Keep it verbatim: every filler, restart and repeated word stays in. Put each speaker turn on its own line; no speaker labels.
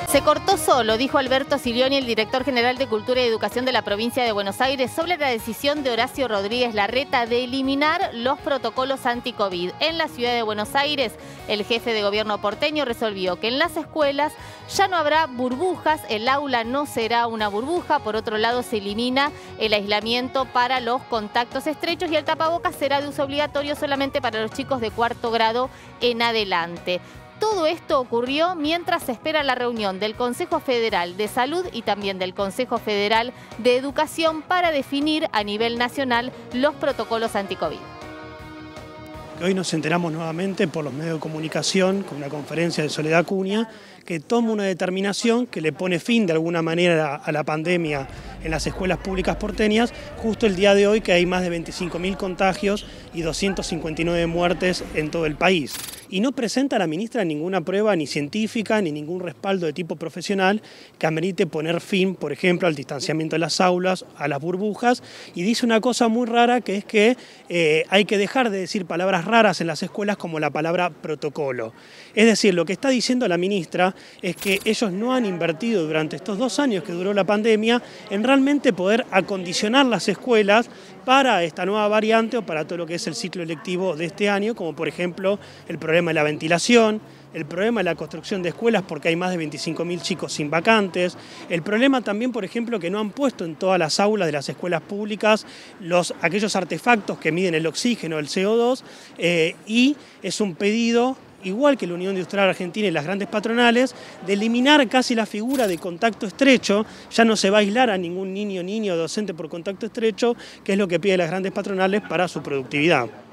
Se cortó solo, dijo Alberto Silioni, el director general de Cultura y Educación de la provincia de Buenos Aires, sobre la decisión de Horacio Rodríguez Larreta de eliminar los protocolos anti-COVID. En la ciudad de Buenos Aires, el jefe de gobierno porteño resolvió que en las escuelas ya no habrá burbujas, el aula no será una burbuja. Por otro lado, se elimina el aislamiento para los contactos estrechos y el tapabocas será de uso obligatorio solamente para los chicos de cuarto grado en adelante. Todo esto ocurrió mientras se espera la reunión del Consejo Federal de Salud y también del Consejo Federal de Educación para definir a nivel nacional los protocolos anti-COVID.
Hoy nos enteramos nuevamente por los medios de comunicación, con una conferencia de Soledad Cunha, que toma una determinación que le pone fin de alguna manera a la pandemia en las escuelas públicas porteñas, justo el día de hoy que hay más de veinticinco mil contagios y doscientas cincuenta y nueve muertes en todo el país. Y no presenta a la ministra ninguna prueba ni científica ni ningún respaldo de tipo profesional que amerite poner fin, por ejemplo, al distanciamiento de las aulas, a las burbujas, y dice una cosa muy rara, que es que eh, hay que dejar de decir palabras raras en las escuelas como la palabra protocolo. Es decir, lo que está diciendo la ministra es que ellos no han invertido durante estos dos años que duró la pandemia en realmente poder acondicionar las escuelas para esta nueva variante o para todo lo que es el ciclo electivo de este año, como por ejemplo el problema de la ventilación, el problema de la construcción de escuelas porque hay más de veinticinco mil chicos sin vacantes, el problema también, por ejemplo, que no han puesto en todas las aulas de las escuelas públicas los, aquellos artefactos que miden el oxígeno, el C O dos, eh, y es un pedido, igual que la Unión Industrial Argentina y las grandes patronales, de eliminar casi la figura de contacto estrecho. Ya no se va a aislar a ningún niño, niño o docente por contacto estrecho, que es lo que piden las grandes patronales para su productividad.